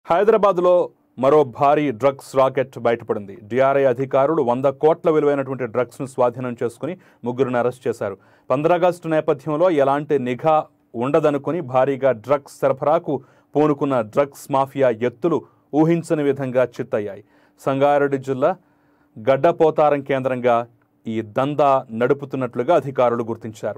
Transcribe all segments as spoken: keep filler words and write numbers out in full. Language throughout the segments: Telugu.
హైదరాబాద్లో మరో భారీ డ్రగ్స్ రాకెట్ బయటపడింది. డిఆర్ఐ అధికారులు వంద కోట్ల విలువైనటువంటి డ్రగ్స్ను స్వాధీనం చేసుకుని ముగ్గురిని అరెస్ట్ చేశారు. పంద్రాగస్టు నేపథ్యంలో ఎలాంటి నిఘా ఉండదనుకుని భారీగా డ్రగ్స్ సరఫరాకు పూనుకున్న డ్రగ్స్ మాఫియా ఎత్తులు ఊహించని విధంగా చిత్తయ్యాయి. సంగారెడ్డి జిల్లా గడ్డపోతారం కేంద్రంగా ఈ దందా నడుపుతున్నట్లుగా అధికారులు గుర్తించారు.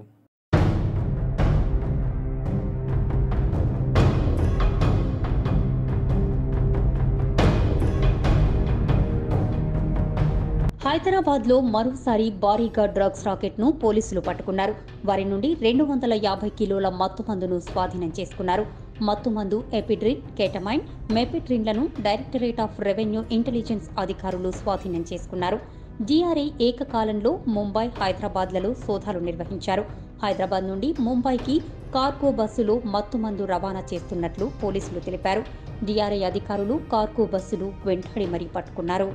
హైదరాబాద్ లో మరోసారి భారీగా డ్రగ్స్ రాకెట్ ను పోలీసులు పట్టుకున్నారు. వారి నుండి రెండు వందల యాభై కిలోల మత్తుమందును స్వాధీనం చేసుకున్నారు. మత్తుమందు ఎపిడ్రిన్, కేటమైన్, మెపిడ్రిన్లను డైరెక్టరేట్ ఆఫ్ రెవెన్యూ ఇంటెలిజెన్స్ అధికారులు స్వాధీనం చేసుకున్నారు. డిఆర్ఐ ఏకకాలంలో ముంబై, హైదరాబాద్లలో సోదాలు నిర్వహించారు. హైదరాబాద్ నుండి ముంబైకి కార్గో బస్సులో మత్తుమందు రవాణా చేస్తున్నట్లు పోలీసులు తెలిపారు. డిఆర్ఐ అధికారులు కార్గో బస్సులు వెంటాడి మరీ పట్టుకున్నారు.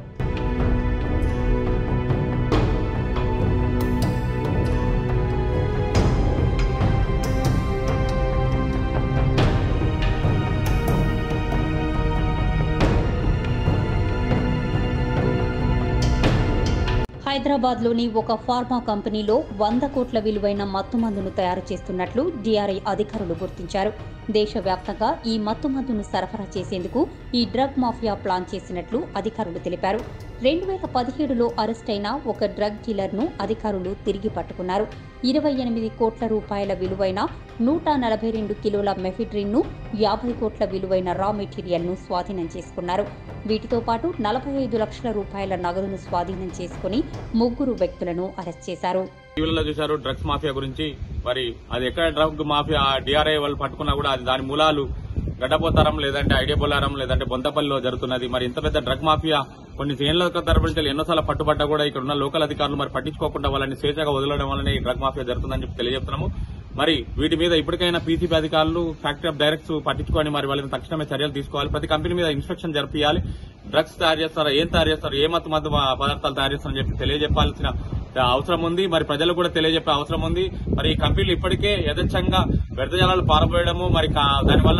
హైదరాబాద్లోని ఒక ఫార్మా కంపెనీలో వంద కోట్ల విలువైన మత్తుమందును తయారు చేస్తున్నట్లు డిఆర్ఐ అధికారులు గుర్తించారు. దేశవ్యాప్తంగా ఈ మత్తుమందును సరఫరా చేసేందుకు ఈ డ్రగ్ మాఫియా ప్లాన్ చేసినట్లు అధికారులు తెలిపారు. రెండు వేల పదిహేడులో అరెస్టైన ఒక డ్రగ్ డీలర్ను అధికారులు తిరిగి పట్టుకున్నారు. ఇరవై ఎనిమిది కోట్ల రూపాయల విలువైన నూట నలభై రెండు కిలోల మెఫిడ్రిన్ను, యాభై కోట్ల విలువైన రా మెటీరియల్ను స్వాధీనం చేసుకున్నారు. వీటితో పాటు నలభై ఐదు లక్షల రూపాయల నగదును స్వాధీనం చేసుకుని ముగ్గురు వ్యక్తులను అరెస్ట్ చేశారు. టీవీలలో చూశారు డ్రగ్స్ మాఫియా గురించి. మరి అది ఎక్కడ డ్రగ్ మాఫియా డిఆర్ఐ వాళ్ళు పట్టుకున్నా కూడా అది దాని మూలాలు గడ్డపోతారం, లేదంటే ఐడియా బొల్లారం, లేదంటే బొంతపల్లిలో జరుగుతున్నది. మరి ఇంత పెద్ద డ్రగ్ మాఫియా కొన్ని ఏళ్ల తరబడి ఎన్నోసార్లు పట్టుబడ్డా కూడా ఇక్కడ ఉన్న లోకల్ అధికారులు మరి పట్టించుకోకుండా వాళ్ళని స్వేచ్ఛగా వదలడం వల్లనే ఈ డ్రగ్ మాఫియా జరుగుతుందని చెప్పి తెలియజేస్తున్నాము. మరి వీటి మీద ఇప్పటికైనా పీసీబీ అధికారులు, ఫ్యాక్టరీ ఆఫ్ డైరెక్ట్స్ పట్టించుకొని మరి వాళ్ళని తక్షణమే చర్యలు తీసుకోవాలి. ప్రతి కంపెనీ మీద ఇన్స్పెక్షన్ జరిపియాలి. డ్రగ్స్ తయారు చేస్తారా, ఏం తయారు చేస్తారు, ఏ మత్తు మత్తు పదార్థాలు తయారు చేస్తారని చెప్పి తెలియజెప్పాల్సిన అవసరం ఉంది. మరి ప్రజలు కూడా తెలియజెప్పే అవసరం ఉంది. మరి ఈ కంపెనీలు ఇప్పటికే యథేచ్ఛంగా వ్యర్థ జలాలు పారబోయడము, మరి దానివల్ల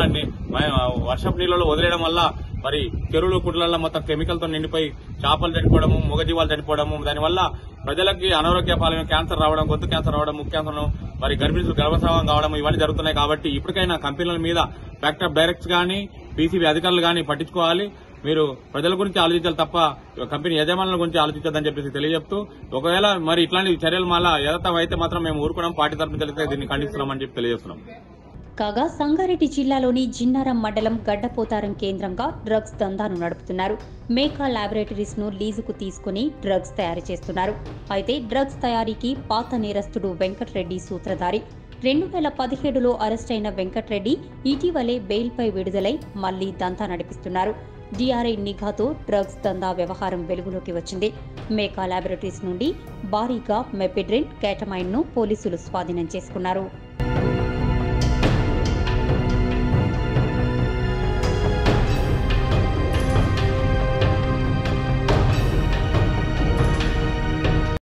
వర్షపు నీళ్ళలో వదిలేయడం వల్ల మరి చెరువులు, కుట్లలో మొత్తం కెమికల్ తో నిండిపోయి చేపలు చనిపోవడము, మూగజీవాలు చనిపోవడము, దానివల్ల ప్రజలకి అనారోగ్య పాలన, క్యాన్సర్ రావడం, గొంతు క్యాన్సర్ రావడం, ముఖ్య క్యాన్సర్, మరి గర్భిణులు గర్భస్రావం కావడం ఇవన్నీ జరుగుతున్నాయి. కాబట్టి ఇప్పటికైనా కంపెనీల మీద ఫ్యాక్టరీ ఆఫ్ డైరెక్ట్స్ గానీ, పీసీబీ అధికారులు గానీ పట్టించుకోవాలి. మీరు ప్రజల గురించి ఆలోచించాలి తప్ప కంపెనీ యజమానుల గురించి ఆలోచించదని చెప్పేసి తెలియజెప్తూ, ఒకవేళ మరి ఇట్లాంటి చర్యలు మళ్ళా యథాతథం అయితే మాత్రం మేము ఊరుకున్నాం, పార్టీ తరఫున తెలిస్తే దీన్ని ఖండిస్తున్నామని చెప్పి తెలియజేస్తున్నాం. కాగా సంగారెడ్డి జిల్లాలోని జిన్నారం మండలం గడ్డపోతారం కేంద్రంగా డ్రగ్స్ దందాను నడుపుతున్నారు. మేకా ల్యాబొరేటరీస్ ను లీజుకు తీసుకుని డ్రగ్స్ తయారు చేస్తున్నారు. అయితే డ్రగ్స్ తయారీకి పాత నేరస్తుడు వెంకట్రెడ్డి సూత్రధారి. రెండు వేల పదిహేడులో అరెస్టైన వెంకట్రెడ్డి ఇటీవలే బెయిల్పై విడుదలై మళ్లీ దందా నడిపిస్తున్నారు. డిఆర్ఐ నిఘాతో డ్రగ్స్ దందా వ్యవహారం వెలుగులోకి వచ్చింది. మేకా ల్యాబొరేటరీస్ నుండి భారీగా మెపిడ్రిన్, కేటమైన్ ను పోలీసులు స్వాధీనం చేసుకున్నారు.